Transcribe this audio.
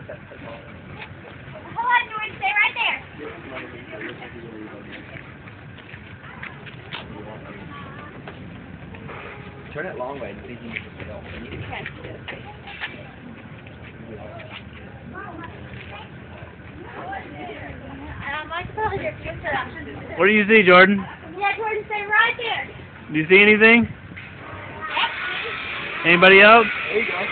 Hold on, Jordan, stay right there. Turn it long way. You can catch this. What do you see, Jordan? Yeah, Jordan, stay right there. Do you see anything? Anybody else? There you go.